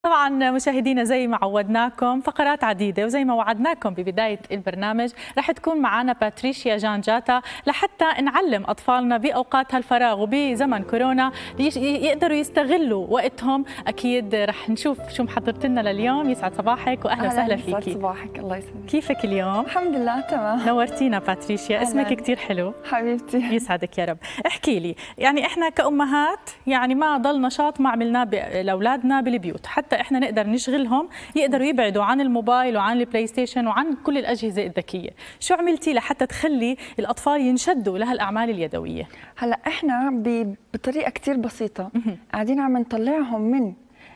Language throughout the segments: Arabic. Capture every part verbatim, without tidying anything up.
طبعا مشاهدينا زي ما عودناكم فقرات عديدة، وزي ما وعدناكم ببداية البرنامج رح تكون معنا باتريشيا جانجاتا لحتى نعلم أطفالنا بأوقات هالفراغ وبزمن كورونا يقدروا يستغلوا وقتهم. أكيد رح نشوف شو محضرت لنا لليوم. يسعد صباحك وأهلا وسهلا فيكي. يسعد صباحك، الله يسعدك. كيفك اليوم؟ الحمد لله تمام. نورتينا باتريشيا، اسمك كثير حلو. حبيبتي يسعدك يا رب. احكي لي، يعني احنا كأمهات يعني ما ضل نشاط ما عملناه لأولادنا بالبيوت حتى احنا نقدر نشغلهم يقدروا يبعدوا عن الموبايل وعن البلاي ستيشن وعن كل الأجهزة الذكية. شو عملتي لحتى تخلي الأطفال ينشدوا لهالأعمال اليدوية؟ هلا احنا بطريقة كثير بسيطة قاعدين عم نطلعهم من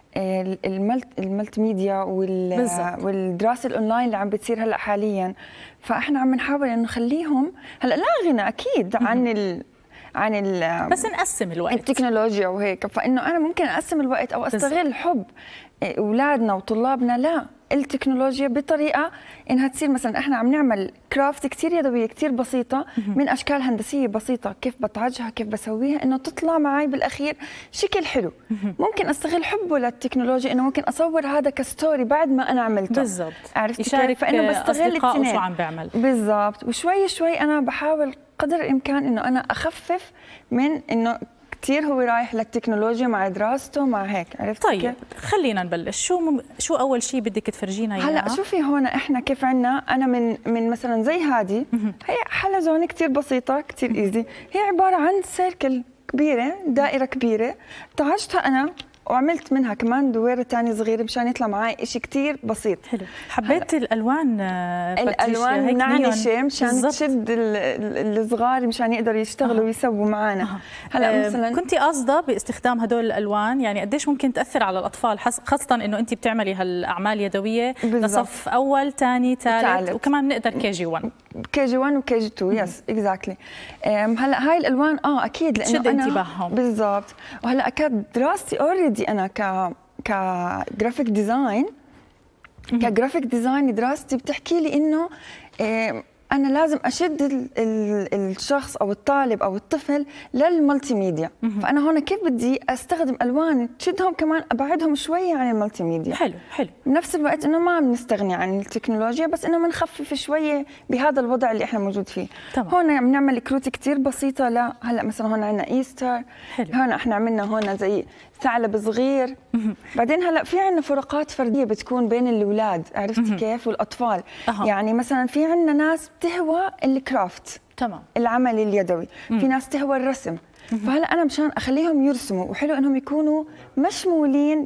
الملت الملتي ميديا والدراسه الاونلاين اللي عم بتصير هلا حاليا. فاحنا عم نحاول انه نخليهم هلا لا غنى اكيد عن ال عن ال بس نقسم الوقت التكنولوجيا وهيك. فانه انا ممكن اقسم الوقت او استغل حب اولادنا وطلابنا لا التكنولوجيا بطريقه انها تصير مثلا احنا عم نعمل كرافت كثير يدويه كثير بسيطه من اشكال هندسيه بسيطه، كيف بطعجها كيف بسويها انه تطلع معي بالاخير شكل حلو. ممكن استغل حبه للتكنولوجيا انه ممكن اصور هذا كستوري بعد ما انا عملته بالضبط، عرفتي يشارك كيف؟ فانه بستغل اصدقائه شو عم بيعمل بالضبط. وشوي شوي انا بحاول قدر الامكان انه انا اخفف من انه كثير هو رايح للتكنولوجيا مع دراسته مع هيك، عرفتي طيب كيف؟ خلينا نبلش. شو مم... شو اول شيء بدك تفرجينا اياه؟ هلا شوفي هون احنا كيف عندنا انا من من مثلا زي هذه هي حلزونه كثير بسيطه كثير ايزي. هي عباره عن سيركل كبيره، دائره كبيره طعجتها انا وعملت منها كمان دويره ثانيه صغيره مشان يطلع معي شيء كثير بسيط. حلو. حبيت الالوان الالوان منعنشه مشان تشد الصغار مشان يقدروا يشتغلوا ويسووا معنا. أه. هلا مثلا كنتي قاصده باستخدام هدول الالوان، يعني قديش ممكن تاثر على الاطفال خاصه انه انت بتعملي هالاعمال يدويه لصف اول ثاني ثالث وكمان بنقدر كي جي واحد كي جي واحد وكي جي اثنين يس اكزاكتلي. هلا هاي الالوان اه اكيد لانه تشد انتباههم بالضبط. وهلا اكيد دراستي اوريدي انا ك كجرافيك ديزاين كجرافيك ديزاين دراستي بتحكي لي انه أنا لازم أشد ال ال الشخص أو الطالب أو الطفل للمالتي ميديا. فأنا هون كيف بدي أستخدم ألوان تشدهم كمان أبعدهم شوية عن المالتي ميديا. حلو حلو. بنفس الوقت إنه ما عم نستغني عن التكنولوجيا بس إنه بنخفف شوية بهذا الوضع اللي إحنا موجود فيه. طبعا. هون عم نعمل كروت كتير بسيطة. لا هلا مثلا هون عندنا إيستر. حلو. هون إحنا عملنا هون زي ثعلب صغير. بعدين هلا في عندنا فروقات فرديه بتكون بين الاولاد، عرفتي كيف؟ والاطفال. أه. يعني مثلا في عندنا ناس بتهوى الكرافت تمام العمل اليدوي، مم. في ناس تهوى الرسم. فهلا انا مشان اخليهم يرسموا وحلو انهم يكونوا مشمولين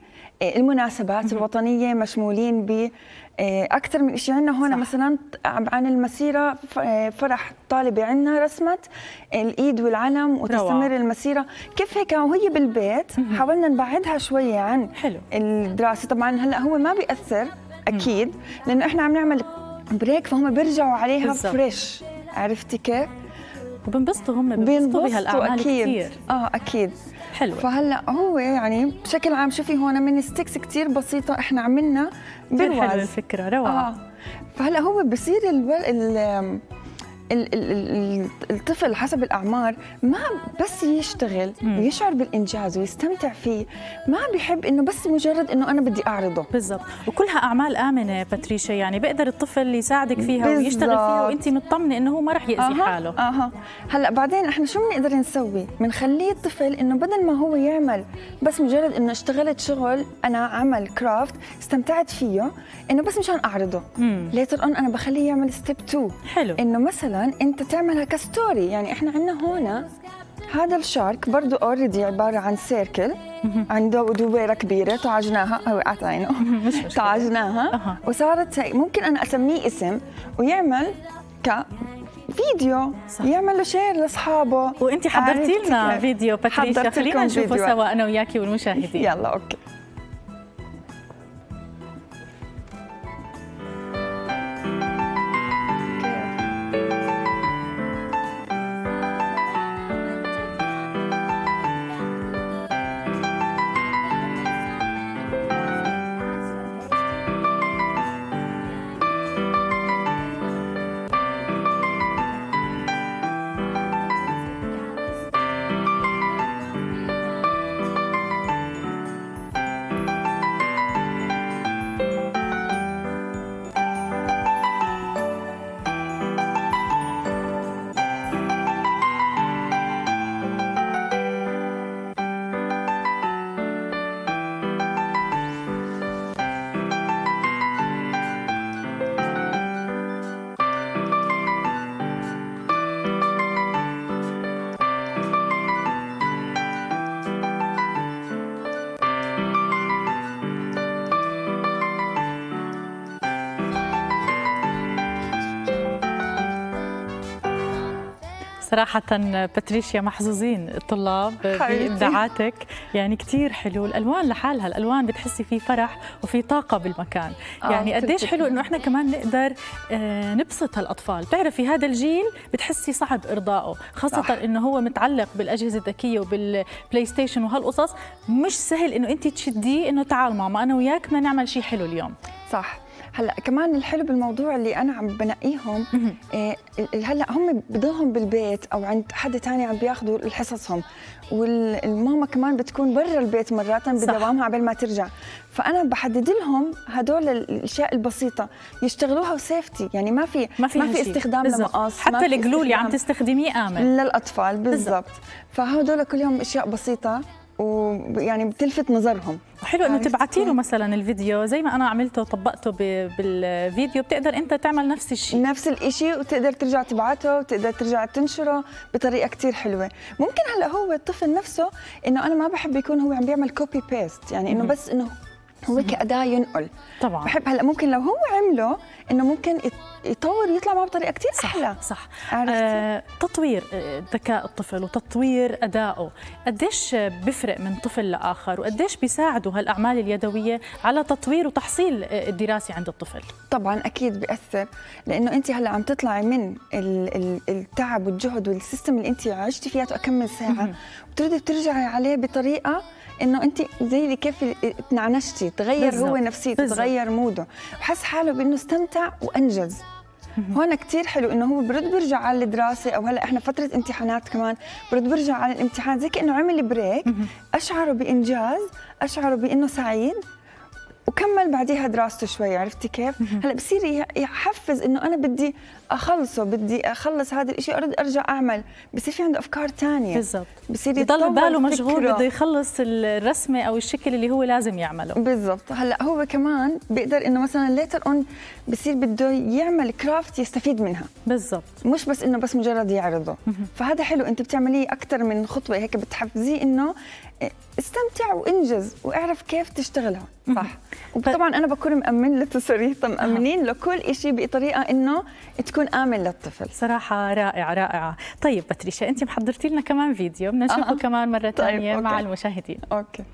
بالمناسبات الوطنيه، مشمولين ب اكثر من شيء. عندنا هون مثلا عن المسيره فرح طالبه عندنا رسمت الايد والعلم وتستمر روعة. المسيره كيف هيك وهي بالبيت حاولنا نبعدها شويه عن حلو. الدراسه. طبعا هلا هو ما بياثر اكيد لانه احنا عم نعمل بريك فهم بيرجعوا عليها بالزبط. فريش، عرفتي كيف؟ وبنبسطوا هم بنبسطوا بهالاعمال كثير. اه اكيد. حلو. فهلا هو يعني بشكل عام شوفي هون من ستيكس كثير بسيطه احنا عملنا برواز. حلوه الفكره روعه. آه. فهلا هو بصير ال ال ال ال الطفل حسب الاعمار ما بس يشتغل مم. ويشعر بالانجاز ويستمتع فيه، ما بيحب انه بس مجرد انه انا بدي اعرضه. بالضبط. وكلها اعمال امنه باتريشيا، يعني بيقدر الطفل يساعدك فيها بالزبط. ويشتغل فيها وانت مطمنه انه هو ما راح ياذي آه. حاله. اها هلا بعدين احنا شو بنقدر نسوي؟ بنخليه الطفل انه بدل ما هو يعمل بس مجرد انه اشتغلت شغل انا عمل كرافت استمتعت فيه انه بس مشان اعرضه. ليتر اون انا بخليه يعمل ستيب اثنين. حلو. انه مثلا انت تعملها كستوري. يعني احنا عندنا هون هذا الشارك برضه اوريدي عباره عن سيركل عنده دويره كبيره طعجناها او عطينه طعجناها أه. وصارت هيك. ممكن انا اسميه اسم ويعمل ك فيديو صح. يعمل له شير لاصحابه. وانت حضرتي لنا فيديو باتريشيا، خلينا نشوفه سوا انا وياكي والمشاهدين. يلا اوكي. صراحة باتريشيا محظوظين الطلاب بإبداعاتك، يعني كتير حلو. الألوان لحالها، الألوان بتحسي في فرح وفي طاقة بالمكان. يعني قديش حلو إنه إحنا كمان نقدر نبسط هالأطفال. بتعرفي هذا الجيل بتحسي صعب إرضائه، خاصة إنه هو متعلق بالأجهزة الذكية وبالبلاي ستيشن وهالقصص. مش سهل إنه أنت تشديه إنه تعال ماما أنا وياك بدنا نعمل شيء حلو اليوم. صح. هلا كمان الحلو بالموضوع اللي انا عم بنقيهم، إيه هلا هم بضلهم بالبيت او عند حدا ثاني عم بياخذوا حصصهم، والماما كمان بتكون برا البيت مرات بدوامها قبل ما ترجع، فانا بحدد لهم هدول الاشياء البسيطه يشتغلوها وسيفتي، يعني ما في ما في, ما في استخدام لمقص، حتى الجلو اللي عم تستخدميه امن للاطفال بالضبط. فهدول كلهم اشياء بسيطه ويعني بتلفت نظرهم. حلو انه تبعتي له مثلا الفيديو زي ما انا عملته وطبقته بالفيديو، بتقدر انت تعمل نفس الشيء نفس الشيء وتقدر ترجع تبعته وتقدر ترجع تنشره بطريقه كثير حلوه. ممكن هلا هو الطفل نفسه انه انا ما بحب يكون هو عم بيعمل كوبي بيست، يعني انه بس انه هو كأداة ينقل. طبعا بحب هلا ممكن لو هو عمله انه ممكن يطور يطلع معه بطريقه كثير احلى. صح. آه، تطوير ذكاء الطفل وتطوير ادائه قديش بيفرق من طفل لاخر، وقديش بيساعدوا هالاعمال اليدويه على تطوير وتحصيل الدراسي عند الطفل؟ طبعا اكيد بياثر، لانه انت هلا عم تطلعي من التعب والجهد والسيستم اللي انت عشتي فيها كم من ساعه وتريدي ترجعي عليه بطريقه انه انت زي اللي كيف تنعنشتي، تغير بالزبط. هو نفسيته، تغير موده، وحس حاله بانه استمتع وانجز. هون كثير حلو انه هو برد بيرجع على الدراسه، او هلا احنا فتره امتحانات كمان برد بيرجع على الامتحان زي كانه عمل بريك، اشعره بانجاز، اشعره بانه سعيد، وكمل بعديها دراسته شوي. عرفتي كيف؟ هلا بصير يحفز انه انا بدي اخلصه، بدي اخلص هذا الشيء، اريد ارجع اعمل، بصير في عنده افكار ثانيه بالضبط، بصير يضل باله مشغول بده يخلص الرسمه او الشكل اللي هو لازم يعمله. بالضبط. هلا هو كمان بيقدر انه مثلا ليتر اون بصير بده يعمل كرافت يستفيد منها. بالضبط، مش بس انه بس مجرد يعرضه. فهذا حلو، انت بتعمليه اكثر من خطوه هيك، بتحفزيه انه استمتع وانجز واعرف كيف تشتغلها صح. وطبعا انا بكون مأمن لتصريح مأمنين لكل شيء بطريقه انه تكون آمن للطفل. صراحه رائعه رائعه. طيب باتريشيا انت محضرتي لنا كمان فيديو بدنا نشوفه آه. كمان مره ثانيه طيب. مع المشاهدين. اوكي.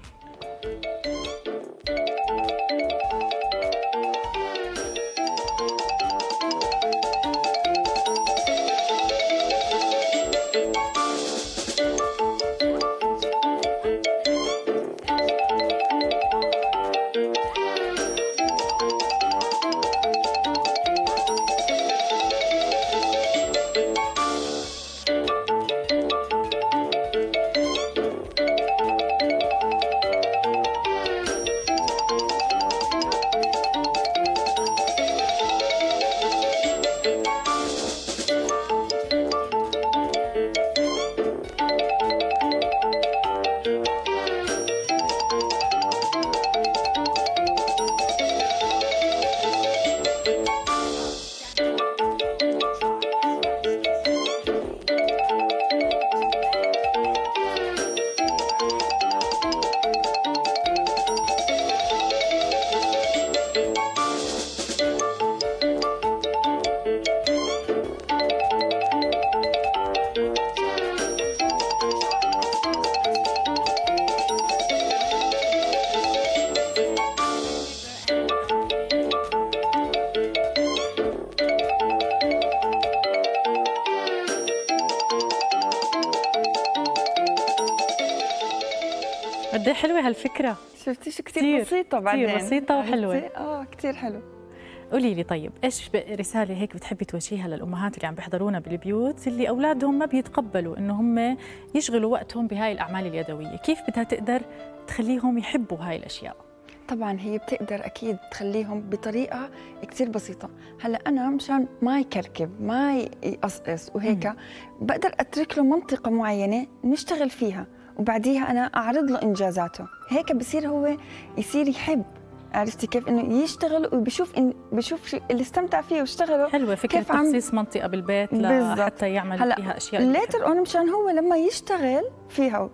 قد ايه حلوه هالفكره. شفتي شو كثير بسيطه بعدين، كثير بسيطه وحلوه. اه كثير حلو. قولي لي طيب ايش رساله هيك بتحبي توجهيها للامهات اللي عم بيحضرونا بالبيوت اللي اولادهم ما بيتقبلوا انه هم يشغلوا وقتهم بهاي الاعمال اليدويه، كيف بدها تقدر تخليهم يحبوا هاي الاشياء؟ طبعا هي بتقدر اكيد تخليهم بطريقه كثير بسيطه. هلا انا مشان ما يكركب ما يقصقص وهيك مم. بقدر اترك له منطقه معينه نشتغل فيها، وبعديها انا اعرض له انجازاته، هيك بصير هو يصير يحب. عرفتي كيف انه يشتغل وبشوف إن بشوف اللي استمتع فيه واشتغله. حلوه فكره تخصيص منطقه بالبيت لحتى يعمل فيها اشياء ليتر اون، مشان هو لما يشتغل فيها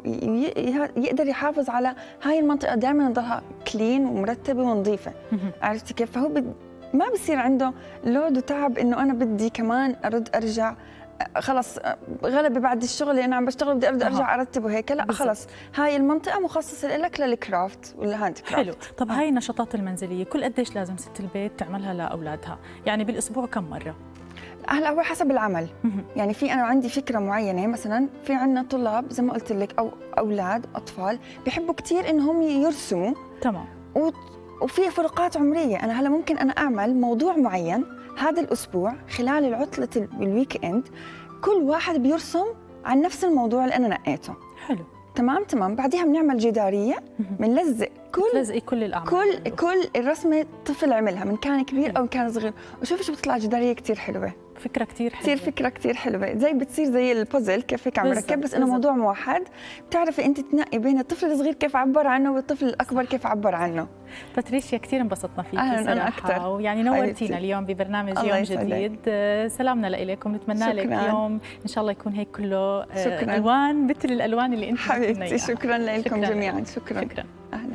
يقدر يحافظ على هاي المنطقه دائما تضلها كلين ومرتبه ونظيفه. عرفتي كيف؟ فهو بد... ما بصير عنده لود وتعب انه انا بدي كمان ارد ارجع خلص غلبي بعد الشغل انا عم بشتغل بدي ارجع ارتب وهيك، لا بالزبط. خلص هاي المنطقه مخصصه لك للكرافت والهاند كرافت. حلو. طب هاي النشاطات المنزليه كل قديش لازم ست البيت تعملها لاولادها؟ يعني بالاسبوع كم مره؟ هلا هو حسب العمل. يعني في انا عندي فكره معينه، مثلا في عندنا طلاب زي ما قلت لك او اولاد اطفال بيحبوا كثير انهم يرسموا. تمام. وفي فروقات عمريه، انا هلا ممكن انا اعمل موضوع معين هذا الاسبوع خلال العطله الويك اند، كل واحد بيرسم عن نفس الموضوع اللي انا نقيته. حلو. تمام تمام. بعديها بنعمل جداريه بنلزق كل تلزقي كل الاعمال، كل كل الرسمه طفل عملها من كان كبير او كان صغير، وشوفي شو بتطلع جداريه كثير حلوه. فكره كثير حلوه. كثير فكره كثير حلوه، زي بتصير زي البازل كيف هيك عم ركب، بس انه موضوع موحد، بتعرفي انت تنقي بين الطفل الصغير كيف عبر عنه والطفل الاكبر كيف عبر عنه. باتريشيا كثير انبسطنا فيكي صراحه، انا اكثر، ويعني نورتينا اليوم ببرنامج يوم جديد. سلامنا لكم، نتمنى لك يوم ان شاء الله يكون هيك كله شكرا. الوان مثل الالوان اللي انت حبيبتي. شكرا لكم جميعا. شكرا, شكرا.